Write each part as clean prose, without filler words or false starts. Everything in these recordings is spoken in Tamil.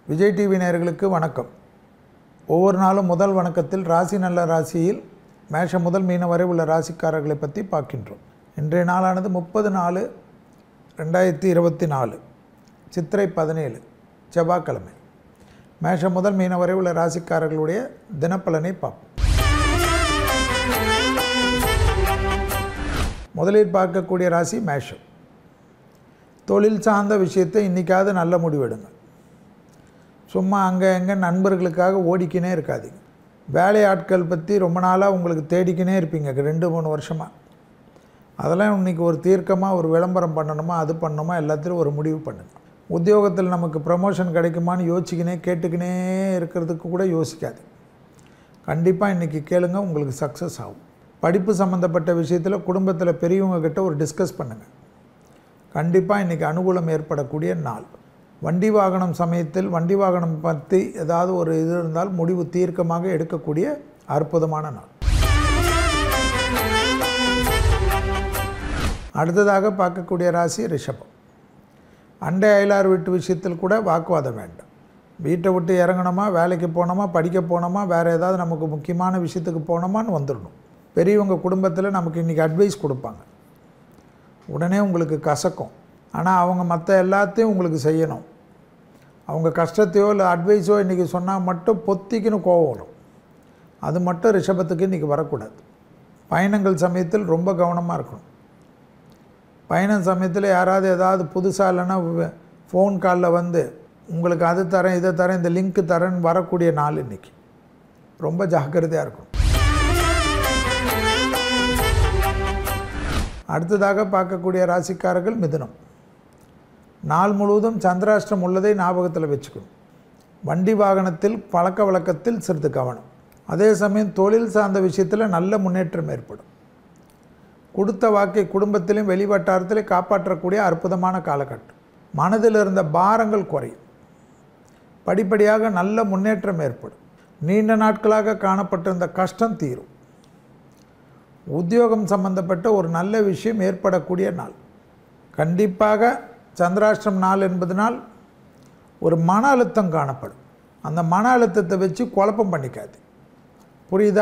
விஜய் டிவி நேயர்களுக்கு வணக்கம். ஒவ்வொரு நாளும் முதல் வணக்கத்தில் ராசி நல்ல ராசியில் மேஷம் முதல் மீனம் வரை உள்ள ராசிக்காரர்களை பற்றி பார்க்கின்றோம். இன்றைய நாளானது 30/4/2024 சித்திரை 17 செவ்வாய்க்கிழமை. மேஷம் முதல் மீனம் வரை உள்ள ராசிக்காரர்களுடைய தினப்பலனை பார்ப்போம். முதலில் பார்க்கக்கூடிய ராசி மேஷம். தொழில் சார்ந்த விஷயத்தை இன்றைக்காவது நல்ல முடிவெடுங்க. சும்மா அங்கே எங்கே நண்பர்களுக்காக ஓடிக்கினே இருக்காதீங்க. வேலை ஆட்கள் பற்றி ரொம்ப நாளாக உங்களுக்கு தேடிக்கினே இருப்பீங்க 2-3 வருஷமாக. அதெல்லாம் இன்றைக்கி ஒரு தீர்க்கமாக ஒரு விளம்பரம் பண்ணணுமா, அது பண்ணணுமா, எல்லாத்திலும் ஒரு முடிவு பண்ணுங்க. உத்தியோகத்தில் நமக்கு ப்ரமோஷன் கிடைக்குமான்னு யோசிக்கினே கேட்டுக்கினே இருக்கிறதுக்கு கூட யோசிக்காது. கண்டிப்பாக இன்றைக்கி கேளுங்க, உங்களுக்கு சக்ஸஸ் ஆகும். படிப்பு சம்மந்தப்பட்ட விஷயத்தில் குடும்பத்தில் பெரியவங்க கிட்ட ஒரு டிஸ்கஸ் பண்ணுங்கள். கண்டிப்பாக இன்றைக்கி அனுகூலம் ஏற்படக்கூடிய நாள். வண்டி வாகனம் சமயத்தில் வண்டி வாகனம் பற்றி ஏதாவது ஒரு இது இருந்தால் முடிவு தீர்க்கமாக எடுக்கக்கூடிய அற்புதமான நாள். அடுத்ததாக பார்க்கக்கூடிய ராசி ரிஷபம். அண்டை அயலார் வீட்டு விஷயத்தில் கூட வாக்குவாதம் வேண்டாம். வீட்டை விட்டு இறங்கணுமா, வேலைக்கு போனோமா, படிக்க போனோமா, வேறு ஏதாவது நமக்கு முக்கியமான விஷயத்துக்கு போனோமான்னு வந்துடணும். பெரியவங்க குடும்பத்தில் நமக்கு இன்றைக்கி அட்வைஸ் கொடுப்பாங்க. உடனே உங்களுக்கு கசக்கும். ஆனால் அவங்க மற்ற எல்லாத்தையும் உங்களுக்கு செய்யணும். அவங்க கஷ்டத்தையோ இல்லை அட்வைஸோ இன்றைக்கி சொன்னால் மட்டும் பொத்திக்கின்னு கோவம் வரும். அது மட்டும் ரிஷபத்துக்கு இன்றைக்கி வரக்கூடாது. பயணங்கள் சமயத்தில் ரொம்ப கவனமாக இருக்கணும். பயணம் சமயத்தில் யாராவது ஏதாவது புதுசாக இல்லைன்னா ஃபோன் காலில் வந்து உங்களுக்கு அது தரேன் இதை தரேன் இந்த லிங்க்கு தரேன்னு வரக்கூடிய நாள் இன்றைக்கி. ரொம்ப ஜாக்கிரதையாக இருக்கணும். அடுத்ததாக பார்க்கக்கூடிய ராசிக்காரர்கள் மிதுனம். நாள் முழுவதும் சந்திராஷ்டிரம் உள்ளதை ஞாபகத்தில் வச்சுக்கணும். வண்டி வாகனத்தில் பழக்க வழக்கத்தில் சிறிது கவனம். அதே சமயம் தொழில் சார்ந்த விஷயத்தில் நல்ல முன்னேற்றம் ஏற்படும். கொடுத்த வாக்கை குடும்பத்திலும் வெளிவட்டாரத்திலும் காப்பாற்றக்கூடிய அற்புதமான காலகட்டம். மனதில் இருந்த பாரங்கள் குறையும். படிப்படியாக நல்ல முன்னேற்றம் ஏற்படும். நீண்ட நாட்களாக காணப்பட்டிருந்த கஷ்டம் தீரும். உத்தியோகம் சம்பந்தப்பட்ட ஒரு நல்ல விஷயம் ஏற்படக்கூடிய நாள். கண்டிப்பாக சந்திராஷ்டிரம் நாள் என்பதனால் ஒரு மன அழுத்தம் காணப்படும். அந்த மன அழுத்தத்தை வச்சு குழப்பம் பண்ணிக்காது. புரியுதா?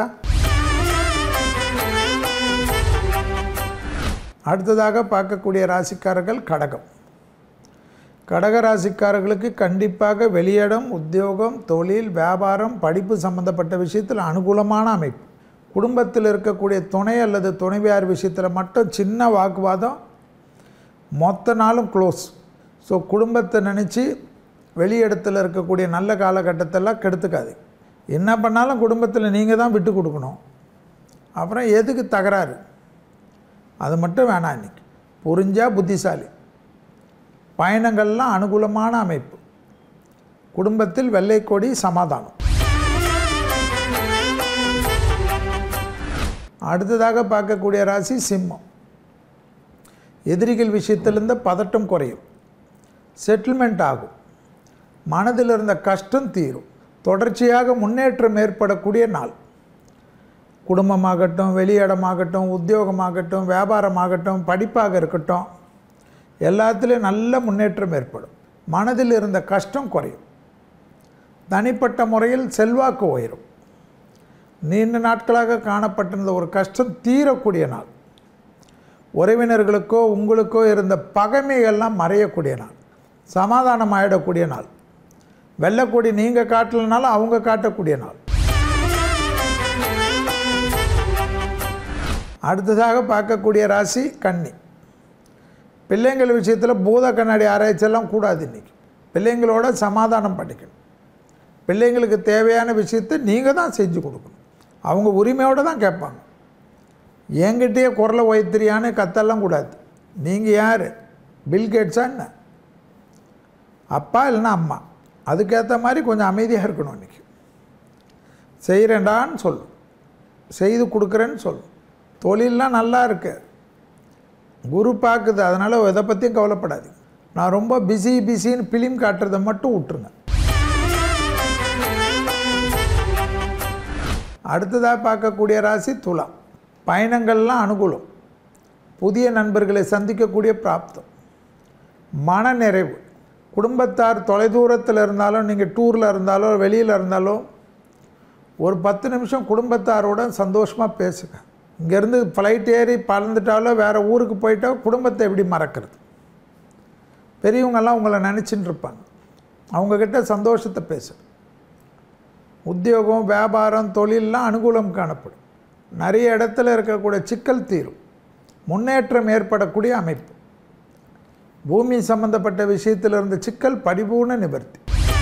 அடுத்ததாக பார்க்கக்கூடிய ராசிக்காரர்கள் கடகம். கடக ராசிக்காரர்களுக்கு கண்டிப்பாக வெளியிடம், உத்தியோகம், தொழில், வியாபாரம், படிப்பு சம்பந்தப்பட்ட விஷயத்தில் அனுகூலமான அமைப்பு. குடும்பத்தில் இருக்கக்கூடிய துணை அல்லது துணைவியார் விஷயத்தில் மட்டும் சின்ன வாக்குவாதம், மொத்த நாளும் க்ளோஸ். ஸோ குடும்பத்தை நினச்சி வெளியிடத்தில் இருக்கக்கூடிய நல்ல காலகட்டத்தெல்லாம் கெடுத்துக்காது. என்ன பண்ணாலும் குடும்பத்தில் நீங்கள் தான் விட்டு கொடுக்கணும். அப்புறம் எதுக்கு தகராறு? அது மட்டும் வேணாம். இன்றைக்கி புரிஞ்சால் புத்திசாலி. பயணங்கள்லாம் அனுகூலமான அமைப்பு. குடும்பத்தில் வெள்ளைக்கொடி சமாதானம். அடுத்ததாக பார்க்கக்கூடிய ராசி சிம்மம். எதிரிகள் விஷயத்திலிருந்து பதட்டம் குறையும். செட்டில்மெண்ட் ஆகும். மனதில் இருந்த கஷ்டம் தீரும். தொடர்ச்சியாக முன்னேற்றம் ஏற்படக்கூடிய நாள். குடும்பமாகட்டும், வெளியிடமாகட்டும், உத்தியோகமாகட்டும், வியாபாரமாகட்டும், படிப்பாக இருக்கட்டும், எல்லாத்துலேயும் நல்ல முன்னேற்றம் ஏற்படும். மனதில் இருந்த கஷ்டம் குறையும். தனிப்பட்ட முறையில் செல்வாக்கு உயரும். நீண்ட நாட்களாக காணப்பட்டிருந்த ஒரு கஷ்டம் தீரக்கூடிய நாள். உறவினர்களுக்கோ உங்களுக்கோ இருந்த பகைமைகள்லாம் மறையக்கூடிய நாள். சமாதானம் ஆகிடக்கூடிய நாள். வெள்ளக்கூடி நீங்கள் காட்டலனாலும் அவங்க காட்டக்கூடிய நாள். அடுத்ததாக பார்க்கக்கூடிய ராசி கன்னி. பிள்ளைங்கள் விஷயத்தில் பூத கண்ணாடி ஆராய்ச்சியெல்லாம் கூடாது. இன்றைக்கி பிள்ளைங்களோட சமாதானம் பண்ணிக்கணும். பிள்ளைங்களுக்கு தேவையான விஷயத்தை நீங்கள் தான் செஞ்சு கொடுக்கணும். அவங்க உரிமையோடு தான் கேட்பாங்க. என்கிட்டயே குரலை உயர்த்திரியான்னு கத்தெல்லாம் கூடாது. நீங்கள் யார்? பில்கேட்ஸா என்ன? அப்பா இல்லைன்னா அம்மா. அதுக்கேற்ற மாதிரி கொஞ்சம் அமைதியாக இருக்கணும். இன்றைக்கி செய்கிறேன்டான்னு சொல்லும், செய்து கொடுக்குறேன்னு சொல்லும். தொழிலெலாம் நல்லா இருக்கு, குரு பார்க்குது, அதனால் எதை பற்றியும் கவலைப்படாதீங்க. நான் ரொம்ப பிஸின்னு ஃபிலிம் காட்டுறதை மட்டும் விட்டுருங்க. அடுத்ததாக பார்க்கக்கூடிய ராசி துலாம். பயணங்கள்லாம் அனுகூலம். புதிய நண்பர்களை சந்திக்கக்கூடிய பிராப்தம். மன நிறைவு. குடும்பத்தார் தொலைதூரத்தில் இருந்தாலும், நீங்கள் டூரில் இருந்தாலோ வெளியில் இருந்தாலோ ஒரு 10 நிமிஷம் குடும்பத்தாரோட சந்தோஷமாக பேசுங்க. இங்கேருந்து ஃப்ளைட் ஏறி பறந்துட்டாலோ வேறு ஊருக்கு போயிட்டோ குடும்பத்தை எப்படி மறக்கிறது? பெரியவங்கெல்லாம் உங்களை நினச்சின்னு இருப்பாங்க. அவங்கக்கிட்ட சந்தோஷத்தை பேசு. உத்தியோகம், வியாபாரம், தொழிலெலாம் அனுகூலம் காணப்படும். நிறைய இடத்துல இருக்கக்கூடிய சிக்கல் தீரும். முன்னேற்றம் ஏற்படக்கூடிய அமைப்பு. பூமி சம்பந்தப்பட்ட விஷயத்தில் இருந்த சிக்கல் பரிபூர்ண நிவர்த்தி.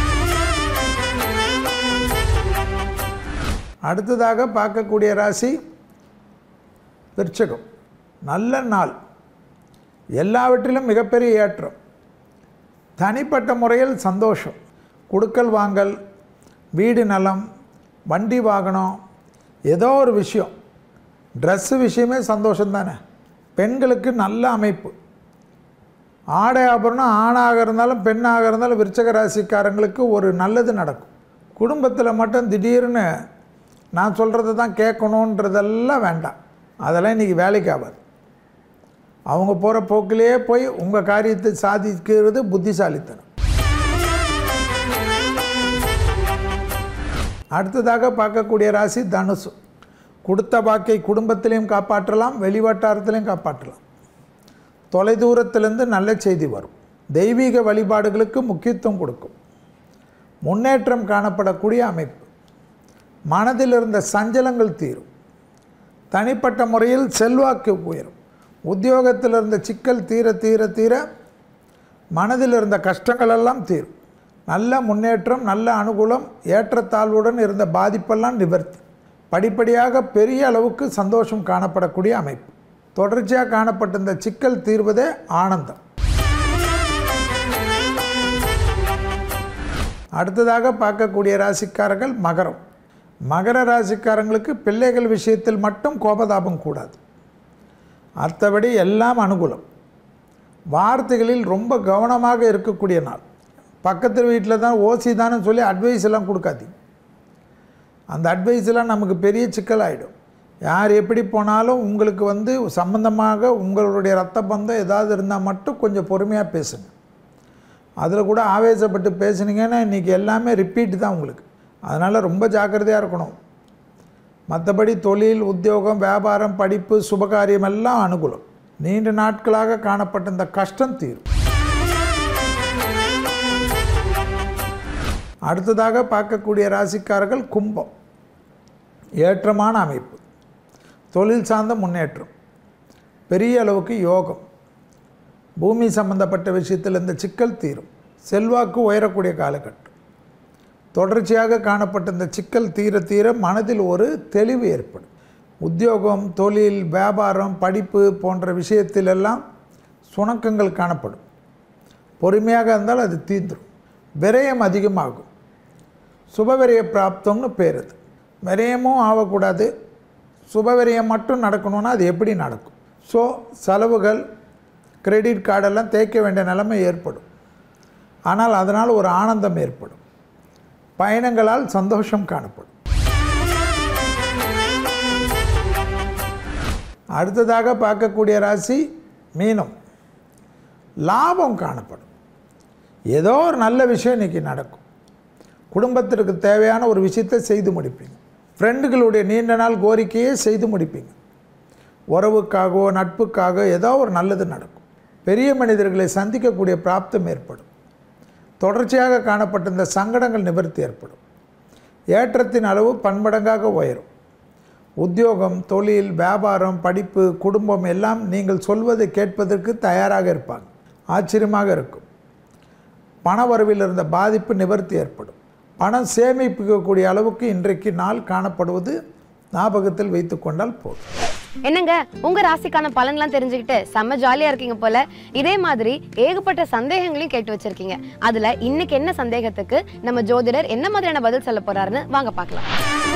அடுத்ததாக பார்க்கக்கூடிய ராசி விருச்சிகம். நல்ல நாள், எல்லாவற்றிலும் மிகப்பெரிய ஏற்றம். தனிப்பட்ட முறையில் சந்தோஷம். கொடுக்கல் வாங்கல், வீடு நலம், வண்டி வாகனம், ஏதோ ஒரு விஷயம். ட்ரெஸ்ஸு விஷயமே சந்தோஷம் தானே. பெண்களுக்கு நல்ல அமைப்பு. ஆடை ஆபரணம் ஆணாக இருந்தாலும் பெண்ணாக இருந்தாலும் விருச்சிக ராசிக்காரங்களுக்கு ஒரு நல்லது நடக்கும். குடும்பத்தில் மட்டும் திடீர்னு நான் சொல்கிறது தான் கேட்கணுன்றதெல்லாம் வேண்டாம். அதெல்லாம் இன்றைக்கி வேலைக்கு ஆகாது. அவங்க போகிற போக்கிலேயே போய் உங்கள் காரியத்தை சாதிக்கிறது புத்திசாலித்தனம். அடுத்ததாக பார்க்கக்கூடிய ராசி தனுசு. கொடுத்த வாக்கை குடும்பத்திலையும் காப்பாற்றலாம், வெளிவட்டாரத்திலையும் காப்பாற்றலாம். தொலைதூரத்திலிருந்து நல்ல செய்தி வரும். தெய்வீக வழிபாடுகளுக்கு முக்கியத்துவம் கொடுக்கும். முன்னேற்றம் காணப்படக்கூடிய அமைப்பு. மனதில் இருந்த சஞ்சலங்கள் தீரும். தனிப்பட்ட முறையில் செல்வாக்கு உயரும். உத்தியோகத்தில் இருந்த சிக்கல் தீர தீர தீர மனதில் இருந்த கஷ்டங்களெல்லாம் தீரும். நல்ல முன்னேற்றம், நல்ல அனுகூலம். ஏற்றத்தாழ்வுடன் இருந்த பாதிப்பெல்லாம் நிவர்த்தி. படிப்படியாக பெரிய அளவுக்கு சந்தோஷம் காணப்படக்கூடிய அமைப்பு. தொடர்ச்சியாக காணப்பட்டிருந்த சிக்கல் தீர்வதே ஆனந்தம். அடுத்ததாக பார்க்கக்கூடிய ராசிக்காரர்கள் மகரம். மகர ராசிக்காரங்களுக்கு பிள்ளைகள் விஷயத்தில் மட்டும் கோபதாபம் கூடாது. மற்றபடி எல்லாம் அனுகூலம். வார்த்தைகளில் ரொம்ப கவனமாக இருக்கக்கூடிய நாள். பக்கத்து வீட்டில் தான் ஓசி தானே சொல்லி அட்வைஸ் எல்லாம் கொடுக்காதீங்க. அந்த அட்வைஸ் எல்லாம் நமக்கு பெரிய சிக்கல் ஆகிடும். யார் எப்படி போனாலும் உங்களுக்கு சம்பந்தமாக உங்களுடைய ரத்த பந்தம் ஏதாவது இருந்தால் மட்டும் கொஞ்சம் பொறுமையாக பேசுங்க. அதில் கூட ஆவேசப்பட்டு பேசுனீங்கன்னா இன்றைக்கி எல்லாமே ரிப்பீட் தான் உங்களுக்கு. அதனால் ரொம்ப ஜாக்கிரதையாக இருக்கணும். மற்றபடி தொழில், உத்தியோகம், வியாபாரம், படிப்பு, சுபகாரியம் எல்லாம் அனுகூலம். நீண்ட நாட்களாக காணப்பட்ட இந்த கஷ்டம் தீரும். அடுத்ததாக பார்க்கக்கூடிய ராசிக்காரர்கள் கும்பம். ஏற்றமான அமைப்பு. தொழில் சார்ந்த முன்னேற்றம். பெரிய அளவுக்கு யோகம். பூமி சம்பந்தப்பட்ட விஷயத்தில் இந்த சிக்கல் தீரும். செல்வாக்கு உயரக்கூடிய காலகட்டம். தொடர்ச்சியாக காணப்பட்ட இந்த சிக்கல் தீர தீர மனதில் ஒரு தெளிவு ஏற்படும். உத்தியோகம், தொழில், வியாபாரம், படிப்பு போன்ற விஷயத்திலெல்லாம் சுணக்கங்கள் காணப்படும். பொறுமையாக இருந்தால் அது தீர்ந்துடும். விரயம் அதிகமாகும். சுபவிரய பிராப்தம்னு பேர். அது விரயமும் ஆகக்கூடாது. சுபவிரயம் மட்டும் நடக்கணும்னா அது எப்படி நடக்கும்? ஸோ செலவுகள், கிரெடிட் கார்டெல்லாம் தேய்க்க வேண்டிய நிலைமை ஏற்படும். ஆனால் அதனால் ஒரு ஆனந்தம் ஏற்படும். பயணங்களால் சந்தோஷம் காணப்படும். அடுத்ததாக பார்க்கக்கூடிய ராசி மீனம். லாபம் காணப்படும். ஏதோ ஒரு நல்ல விஷயம் இன்றைக்கி நடக்கும். குடும்பத்திற்கு தேவையான ஒரு விஷயத்தை செய்து முடிப்பீங்க. ஃப்ரெண்டுகளுடைய நீண்ட நாள் கோரிக்கையை செய்து முடிப்பீங்க. உறவுக்காகவோ நட்புக்காக ஏதோ ஒரு நல்லது நடக்கும். பெரிய மனிதர்களை சந்திக்கக்கூடிய பிராப்தம் ஏற்படும். தொடர்ச்சியாக காணப்பட்ட இந்த சங்கடங்கள் நிவர்த்தி ஏற்படும். ஏற்றத்தின் அளவு பன்மடங்காக உயரும். உத்தியோகம், தொழில், வியாபாரம், படிப்பு, குடும்பம் எல்லாம் நீங்கள் சொல்வதை கேட்பதற்கு தயாராக இருப்பாங்க. ஆச்சரியமாக இருக்கும். பண வரவில் இருந்த பாதிப்பு நிவர்த்தி ஏற்படும். பணம் சேமிப்பிக்கக்கூடிய அளவுக்கு இன்றைக்கு நாள் காணப்படுவது ஞாபகத்தில் வைத்து கொண்டால் போதும். என்னங்க, உங்க ராசிக்கான பலன்லாம் தெரிஞ்சுக்கிட்டு செம்ம ஜாலியா இருக்கீங்க போல. இதே மாதிரி ஏகப்பட்ட சந்தேகங்களையும் கேட்டு வச்சிருக்கீங்க. அதுல இன்னைக்கு என்ன சந்தேகத்துக்கு நம்ம ஜோதிடர் என்ன மாதிரியான பதில் சொல்ல போறாருன்னு வாங்க பார்க்கலாம்.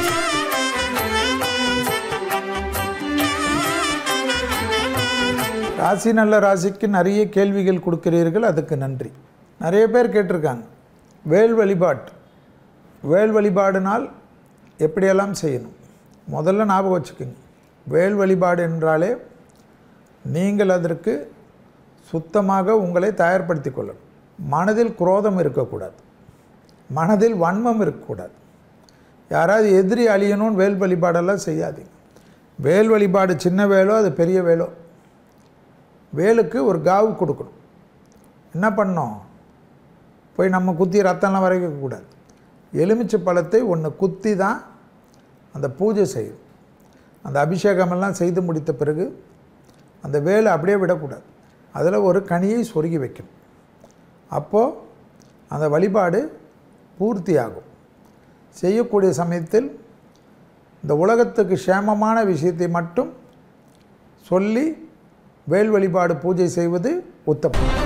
ராசி நல்ல ராசிக்கு நிறைய கேள்விகள் கொடுக்கிறீர்கள், அதுக்கு நன்றி. நிறைய பேர் கேட்டிருக்காங்க வேல் வழிபாட்டு. வேல் வழிபாடுனால் எப்படியெல்லாம் செய்யணும்? முதல்ல ஞாபகம் வச்சுக்கோங்க, வேல் வழிபாடு என்றாலே நீங்கள் அதற்கு சுத்தமாக உங்களை தயார்படுத்தி கொள்ளணும். மனதில் குரோதம் இருக்கக்கூடாது, மனதில் வன்மம் இருக்கக்கூடாது. யாராவது எதிரி அழியணும்னு வேல் வழிபாடெல்லாம் செய்யாதீங்க. வேல் வழிபாடு சின்ன வேலோ அது பெரிய வேலோ, வேலுக்கு ஒரு காவு கொடுக்கணும். என்ன பண்ணோம், போய் நம்ம குத்தி ரத்தம்லாம் வரைக்கக்கூடாது. எலுமிச்சை பழத்தை ஒன்று குத்தி தான் அந்த பூஜை செய்யும். அந்த அபிஷேகமெல்லாம் செய்து முடித்த பிறகு அந்த வேலை அப்படியே விடக்கூடாது, அதில் ஒரு கனியை சொருகி வைக்கணும். அப்போது அந்த வழிபாடு பூர்த்தியாகும். செய்யக்கூடிய சமயத்தில் இந்த உலகத்துக்கு சேமமான விஷயத்தை மட்டும் சொல்லி வேல் வழிபாடு பூஜை செய்வது உத்தமம்.